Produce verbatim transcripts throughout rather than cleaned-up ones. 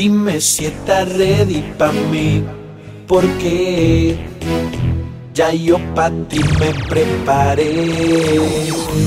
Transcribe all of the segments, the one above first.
Dime si estás ready pa' mí, porque ya yo pa' ti me preparé.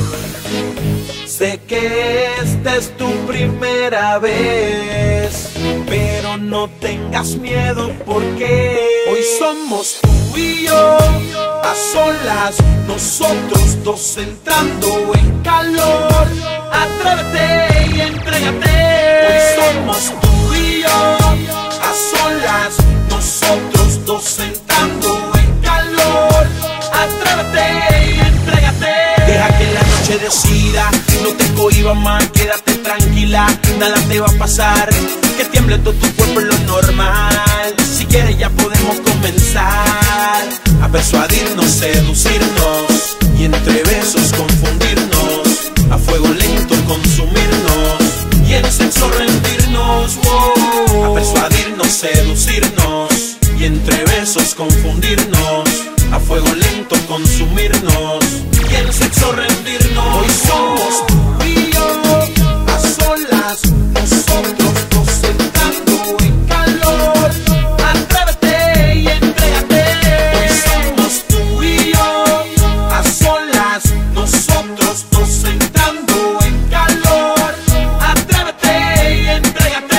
Sé que esta es tu primera vez, pero no tengas miedo porque hoy somos tú y yo, a solas, nosotros dos entrando en calor. Atrévete y entrégate. Hoy somos tú y yo, a solas, nosotros dos entrando en calor. Atrévete y entrégate. Deja que la noche decida, no te cohibas más, quédate tranquila, nada te va a pasar, que tiemble todo tu cuerpo es lo normal. Si quieres ya podemos comenzar a persuadirnos, seducirnos y entre besos confundirnos, a fuego lento consumirnos y en sexo rendirnos. Wow. A persuadirnos, seducirnos y entre besos confundirnos, a fuego lento consumirnos y en sexo rendirnos. Hoy somos tú y yo, a solas, nosotros dos entrando en calor. Atrévete y entrégate. Hoy somos tú y yo, a solas, nosotros dos entrando en calor. Atrévete y entrégate.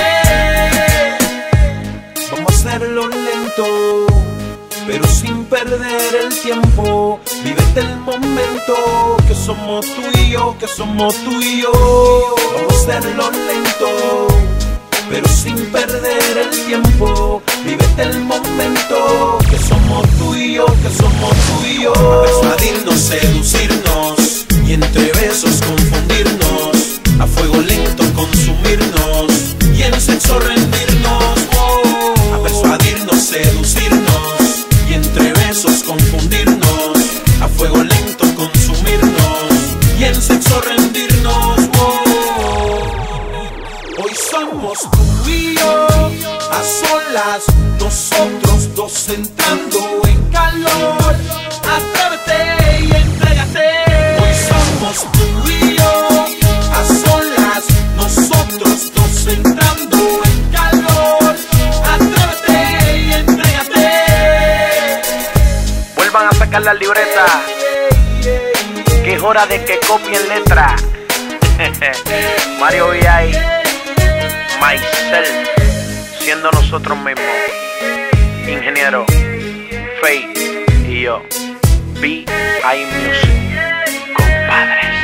Vamos a hacerlo lento, pero sin perder el tiempo. Vívete el momento, que somos tú y yo, que somos tú y yo. Vamos a hacerlo lento, pero sin perder el tiempo. Vívete el momento, que somos tú y yo, que somos tú y yo. A persuadirnos, seducirnos y entre besos confundirnos, a fuego lento consumirnos y en sexo rendirnos. Oh. A persuadirnos, seducirnos y entre besos confundirnos, a fuego lento consumirnos y en sexo rendirnos. Oh. Hoy somos tú y yo, a solas, nosotros dos entrando en calor. Atrévete y entrégate. Hoy somos tú y yo, a solas, nosotros dos entrando en calor. Atrévete y entrégate. Vuelvan a sacar la libreta, que es hora de que copien letra. Mario V I, myself, siendo nosotros mismos, ingeniero, Faith y yo, V I Music, compadres.